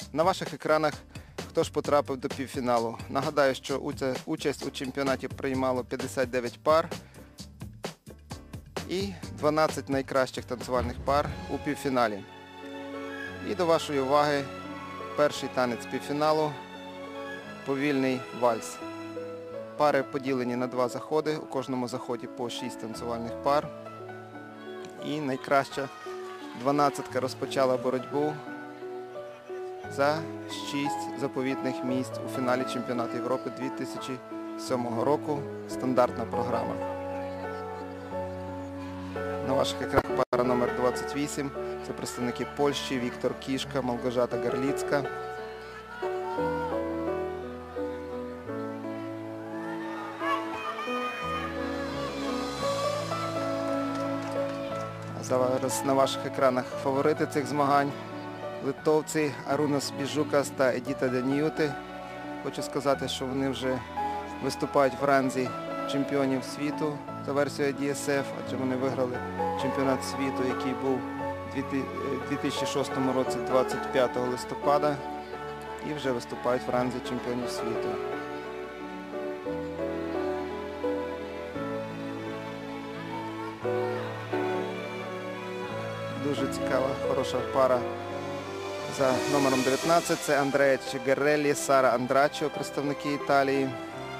На ваших екранах хто ж потрапив до півфіналу. Нагадаю, що участь у чемпіонаті приймало 59 пар і 12 найкращих танцювальних пар у півфіналі. І до вашої уваги перший танець півфіналу – повільний вальс. Пари поділені на 2 заходи, у кожному заході по 6 танцювальних пар. І найкраща 12-ка розпочала боротьбу за 6 заповітних місць у фіналі Чемпіонату Європи 2007 року. Стандартна програма. На ваших екранах пара номер 28. Це представники Польщі Віктор Кішка, Малгожата Гарліцька. Зараз на ваших екранах фаворити цих змагань. Литовці Арунас Біжукас та Едіта Даніюти. Хочу сказати, що вони вже виступають в ранзі чемпіонів світу за версією DSF, адже вони виграли чемпіонат світу, який був у 2006 році 25 листопада, і вже виступають в ранзі чемпіонів світу. Дуже цікава, хороша пара за номером 19. Це Андреа Чегареллі, Сара Андрачо, представники Італії.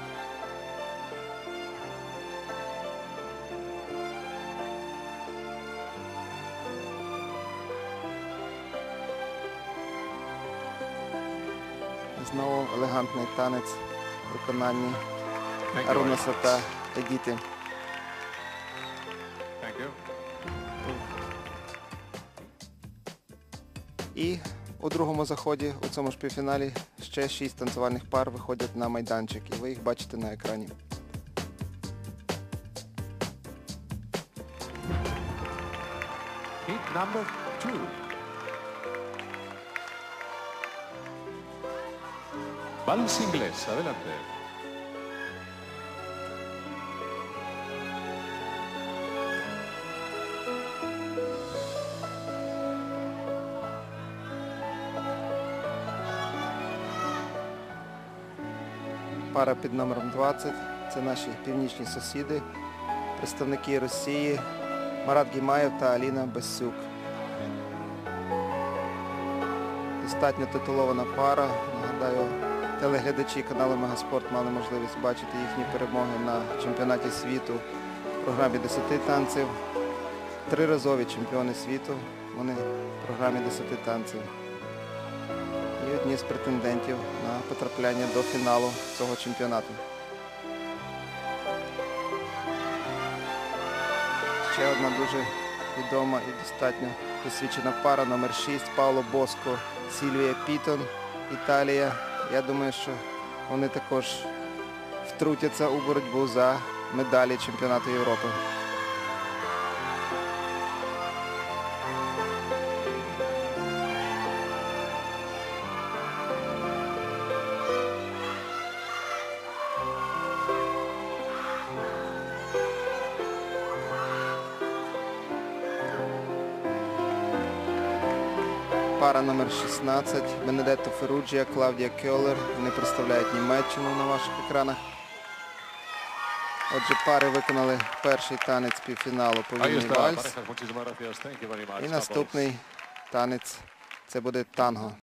Знову елегантний танець в виконанні Арунаса та Едіти. І у другому заході, у цьому ж півфіналі, ще 6 танцювальних пар виходять на майданчик, і ви їх бачите на екрані. Heat number 2. Vals inglés, adelante. Пара під номером 20. Це наші північні сусіди, представники Росії Марат Гімаєв та Аліна Басюк. Достатньо титулована пара. Нагадаю, телеглядачі каналу Мегаспорт мали можливість бачити їхні перемоги на чемпіонаті світу в програмі 10 танців. 3-разові чемпіони світу, вони в програмі 10 танців. І одні з претендентів на потрапляння до фіналу цього чемпіонату. Ще одна дуже відома і достатньо досвідчена пара номер 6 Пауло Боско, Сільвія Пітон, Італія. Я думаю, що вони також втрутяться у боротьбу за медалі Чемпіонату Європи. Пара номер 16 Бенедетто Ферруджія, Клаудія Кьолер. Вони представляють Німеччину на ваших екранах. Отже, пари виконали перший танець півфіналу повільний вальс. І наступний танець – це буде танго.